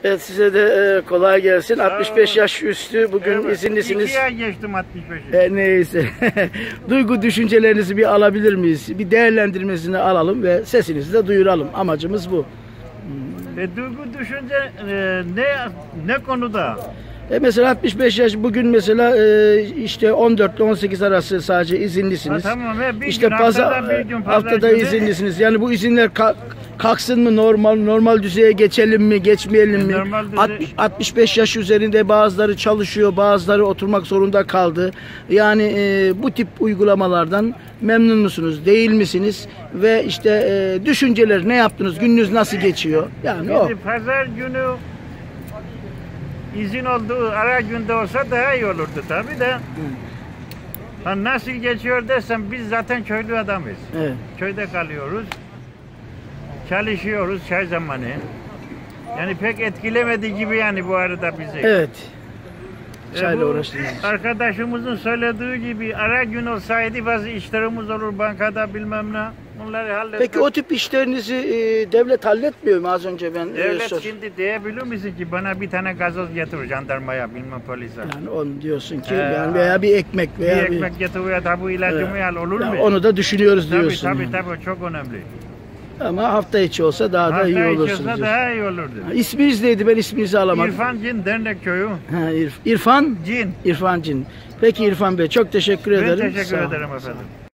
Evet, size de kolay gelsin. 65 yaş üstü bugün evet, izinlisiniz. 2 ay geçtim 65'i. Neyse. Duygu düşüncelerinizi bir alabilir miyiz? Bir değerlendirmesini alalım ve sesinizi de duyuralım. Amacımız bu. Duygu düşünce ne konuda? Mesela 65 yaş bugün mesela işte 14 ile 18 arası sadece izinlisiniz. Tamam, bir işte gün, haftada izinlisiniz. Yani bu izinler kalksın mı, normal düzeye geçelim mi, geçmeyelim mi? 65 yaş üzerinde bazıları çalışıyor, bazıları oturmak zorunda kaldı. Yani bu tip uygulamalardan memnun musunuz, değil misiniz? Ve işte düşünceler, ne yaptınız, gününüz nasıl geçiyor? Yani o. Pazar günü izin olduğu ara günde olsa daha iyi olurdu tabii de. Nasıl geçiyor desem, biz zaten köylü adamız. Evet. Köyde kalıyoruz. Çalışıyoruz çay zamanı. Yani pek etkilemedi gibi yani bu arada bizi. Evet. Çayla uğraştınız. Arkadaşımızın söylediği gibi ara gün olsaydı bazı işlerimiz olur bankada bilmem ne. Bunları hallettik. Peki o tip işlerinizi devlet halletmiyor mu, az önce ben devlet şimdi diyebilir misin ki bana bir tane gazoz getir jandarmaya bilmem polise. Yani onu diyorsun ki yani veya bir ekmek veya bir ekmek getir veya da bu ilacımı al, olur mu? Onu da düşünüyoruz diyorsun. Tabii çok önemli. Ama hafta içi olsa daha da iyi olursunuz. Hafta içi olsa daha iyi olurdu. İsminiz neydi? Ben isminizi alamadım. İrfan Cin Dernek Köyü. İrfan? Cin. İrfan Cin. Peki İrfan Bey, çok teşekkür ederim. Ben teşekkür ederim efendim.